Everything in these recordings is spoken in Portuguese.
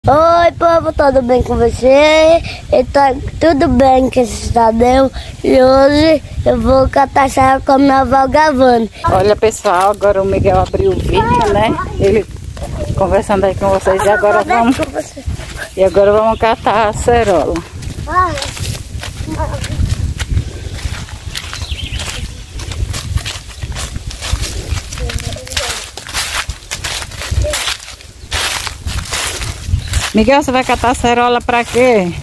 Oi, povo, tudo bem com você? Tá tudo bem com esse cidadão. E hoje eu vou catar sarro com a minha avó gravando. Olha, pessoal, agora o Miguel abriu o vídeo, né? Ele conversando aí com vocês. E agora vamos catar a acerola. Miguel, você vai catar a acerola pra quê?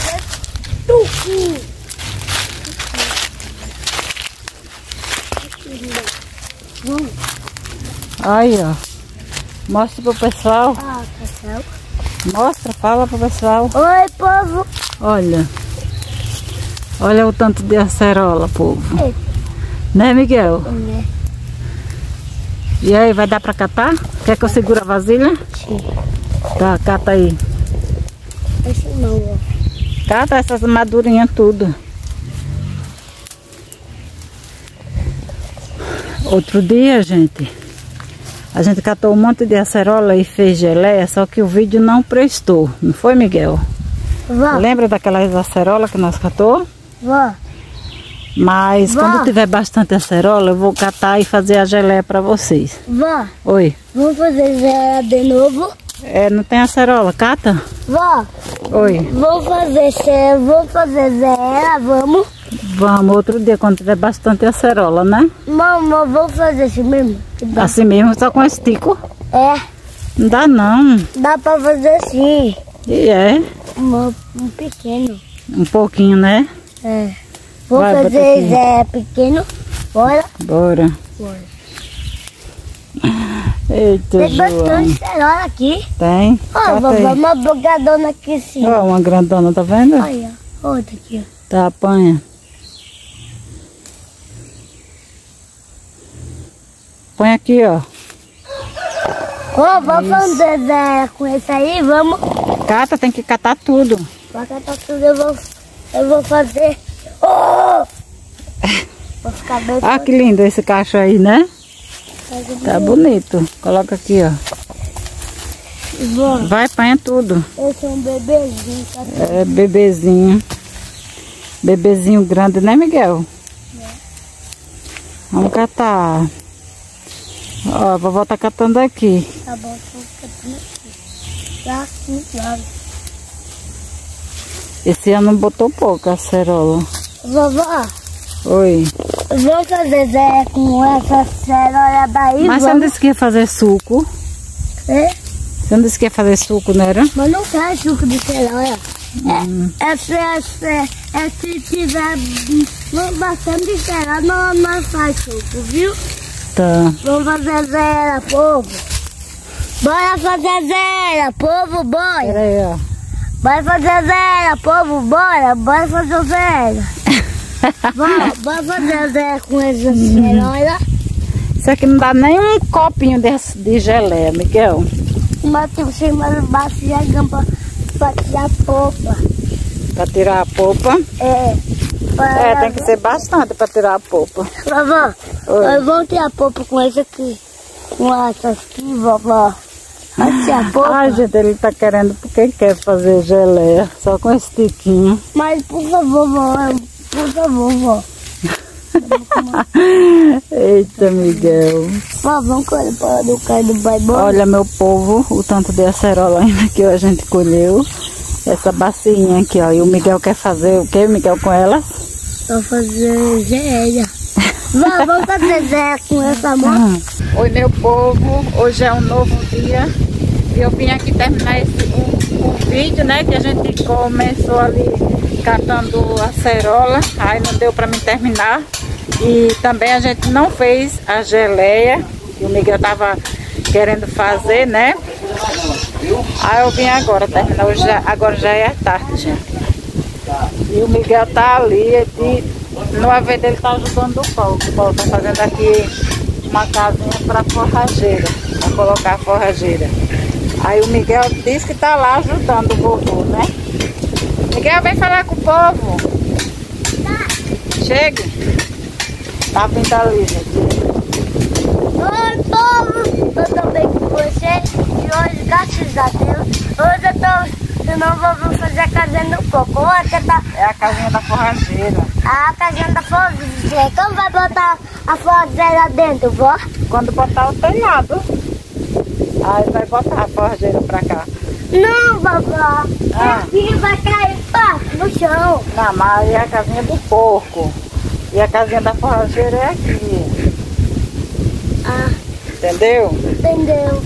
Aí, ó. Mostra pro pessoal. Pessoal. Mostra, fala pro pessoal. Oi, povo. Olha. Olha o tanto de acerola, povo. Né, Miguel? E aí, vai dar pra catar? Quer que eu segure a vasilha? Sim. Tá, cata aí. Esse não, ó. Cata essas madurinhas tudo. Outro dia, gente, a gente catou um monte de acerola e fez geleia, só que o vídeo não prestou. Não foi, Miguel? Vó. Lembra daquelas acerola que nós catou? Vó. Mas Vó. quando tiver bastante acerola, eu vou catar e fazer a geleia pra vocês. Vó. Oi. Vamos fazer zero de novo? É, não tem acerola, cata? Vó. Oi. Vamos fazer zero, vamos? Vamos, outro dia quando tiver bastante acerola, né? Mamãe, vamos fazer assim mesmo? Assim mesmo, só com esse tico? É, Não dá não. dá pra fazer assim. E é, Um pequeno. um pouquinho, né? É. Vou Vai, bota fazer aqui. Zé pequeno. Bora? Bora. Bora. Eita, Tem João. bastante cerola aqui. Tem? Ó, Cata vovó, aí. uma bugadona aqui sim. Ó, uma grandona, tá vendo? Olha, outra aqui, ó. Tá, apanha. Põe aqui, ó. Ó, vamos fazer Zé com esse aí, vamos. Cata, tem que catar tudo. Pra catar tudo eu vou fazer. Oh! Vou ficar bem. Ah, que lindo esse cacho aí, né? Tá bonito. Coloca aqui, ó. Vó, Vai, apanha tudo. esse é um bebezinho. Tá? É bebezinho. Bebezinho grande, né, Miguel? Vamos catar. Ó, a vovó tá catando aqui. Tá bom, tô catando aqui. Tá assim, claro. Esse ano botou pouco a acerola. Vovó, Oi. vamos fazer Zé com essa cerola daí, Mas você não disse que ia fazer suco? É? Você não disse que ia fazer suco, não era? Mas não faz suco de cerola. Se tiver bastante cerola, não faz suco, viu? Tá. Vamos fazer zero, povo. Bora fazer zero, povo, bora. Pera aí, ó. Bora fazer zero, povo, bora. Bora fazer zero. Bora fazer zero com essa cerola. Isso aqui não dá nem um copinho de geleia, Miguel. Mas tem que ser mais baixo e a gamba pra tirar a polpa. Pra tirar a polpa. É. É, tem que ser bastante pra tirar a polpa. Vovó, Oi. vamos tirar a polpa com essa aqui. Com essa aqui, vovó. Vai tirar a polpa. Ai, gente, ele tá querendo porque quer fazer geleia. Só com esse tiquinho. Mas por favor, vó. Por favor, vó. Eita, Miguel. Vó, vamos correr para do carro do bairro. Olha, meu povo, o tanto de acerola ainda que a gente colheu. Essa bacinha aqui, ó. E o Miguel quer fazer o que, Miguel, com ela? Vou fazer zéia. Vó, vamos fazer zéia com essa mão. Oi, meu povo. Hoje é um novo dia. E eu vim aqui terminar um vídeo, né? Que a gente começou ali catando acerola. Aí não deu pra mim terminar. E também a gente não fez a geleia, que o Miguel tava querendo fazer, né? Aí eu vim agora, terminar hoje, agora já é tarde, gente. E o Miguel tá ali, no haver dele tá ajudando o Paulo. O Paulo tá fazendo aqui uma casinha pra forrageira, pra colocar a forrageira. Aí o Miguel disse que tá lá ajudando o vovô, né? Miguel, vem falar com o povo. Chegue. Tá vindo ali, gente. Oi, Oi, povo! Tudo bem com você? E hoje, graças a Deus, vamos fazer a casinha do coco. É a casinha da forrageira. A casinha da forrageira. Como vai botar a forrageira dentro, vó? Quando botar o telhado. Aí vai botar a forrageira pra cá. Não, vovó. Aqui vai cair no chão. Não, mas é a casinha do porco. E a casinha da forrageira é aqui. Entendeu? Entendeu.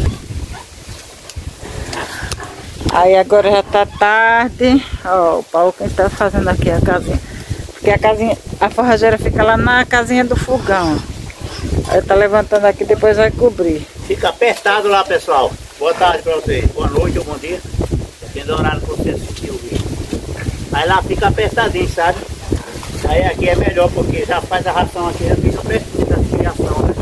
Aí agora já tá tarde. Ó, o Paulo que está fazendo aqui a casinha. Porque a forrageira fica lá na casinha do fogão. Aí tá levantando aqui, depois vai cobrir. Fica apertado lá, pessoal. Boa tarde pra vocês. Boa noite ou bom dia. Depende do horário que você assistiu o vídeo. Aí lá fica apertadinho, sabe? Aí aqui é melhor porque já faz a ração aqui, já fica pertinho da criação, né?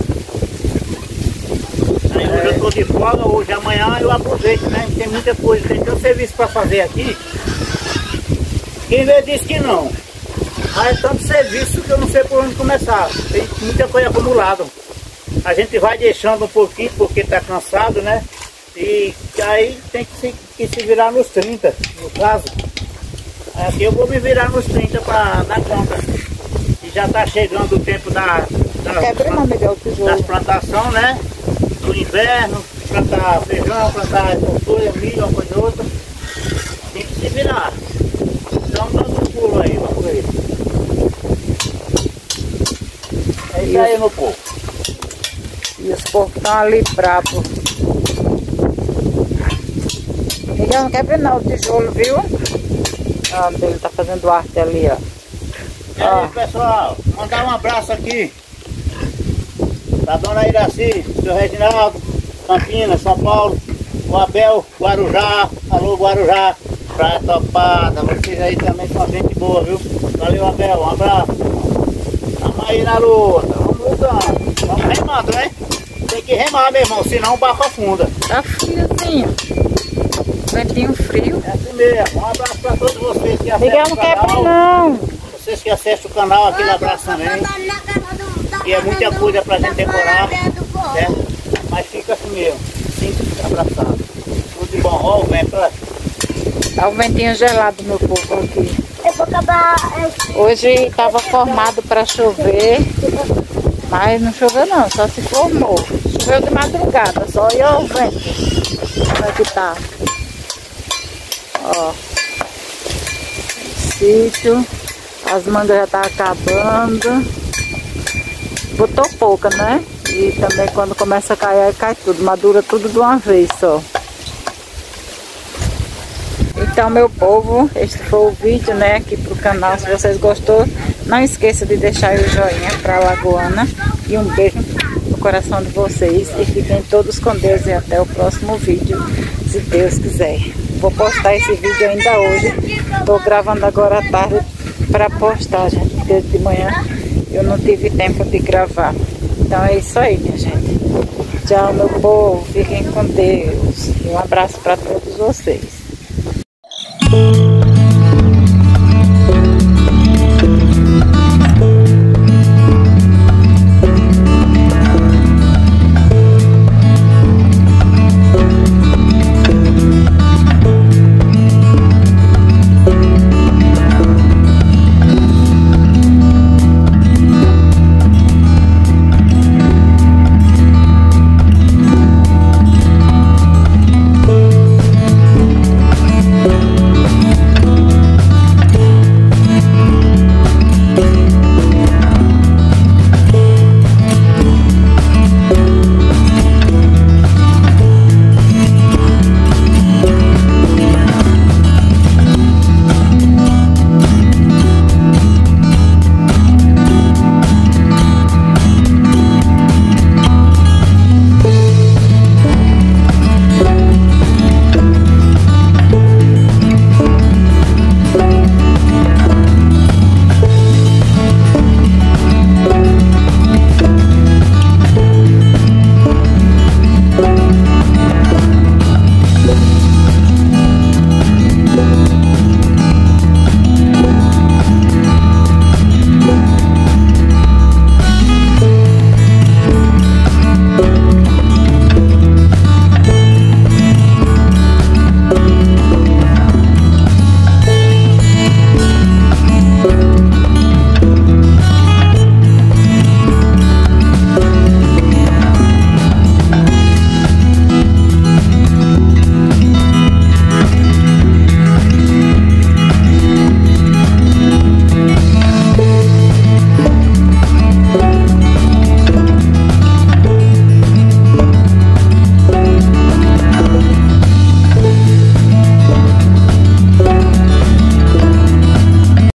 Aí hoje eu tô de folga, hoje amanhã eu aproveito, né? Tem muita coisa, tem tanto serviço pra fazer aqui. Quem vê diz que não. Mas é tanto serviço que eu não sei por onde começar. Tem muita coisa acumulada. A gente vai deixando um pouquinho porque tá cansado, né? E aí tem que se virar nos 30, no caso. Aqui eu vou me virar nos 30 para dar conta. E já tá chegando o tempo das plantações, né? Do inverno, plantar feijão, plantar cultura, milho, uma coisa ou outra. Tem que se virar. Então dando um pulo aí, vamos ver. É isso aí, meu povo. E os porcos estão ali bravos. Miguel, não quebra não o tijolo, viu? Ah, ele tá fazendo arte ali, ó. E aí, pessoal, mandar um abraço aqui pra dona Iraci, seu Reginaldo, Campinas, São Paulo, o Abel, Guarujá, alô Guarujá, Praia Topada, vocês aí também são gente boa, viu? Valeu, Abel, um abraço. Tamo aí na luta, vamos lutando, vamos remando, né? Tem que remar, meu irmão, senão o barco afunda. Tá friozinho. Ventinho frio. É assim mesmo. Um abraço para todos vocês que acessam Miguel, não quebra não. Vocês que acessam o canal, aquele abraço também. E é muita coisa pra gente decorar, certo? Mas fica assim mesmo, simples, abraçado. Tudo de bom. Ó, o vento, ó. Tá um ventinho gelado, meu povo, aqui. Eu vou acabar. Hoje estava formado para chover, mas não choveu não, só se formou. Choveu de madrugada, só e ó o vento. Como é que tá? Ó, sítio, as mangas já tá acabando. Botou pouca, né? E também quando começa a cair, aí cai tudo, madura tudo de uma vez só. Então, meu povo, este foi o vídeo, né, aqui pro canal. Se vocês gostou, não esqueça de deixar aí o joinha pra Lagoana. E um beijo no coração de vocês. E fiquem todos com Deus e até o próximo vídeo, se Deus quiser. Vou postar esse vídeo ainda hoje. Tô gravando agora à tarde para postar, gente. Desde de manhã eu não tive tempo de gravar. Então é isso aí, minha gente. Tchau, meu povo. Fiquem com Deus. E um abraço para todos vocês.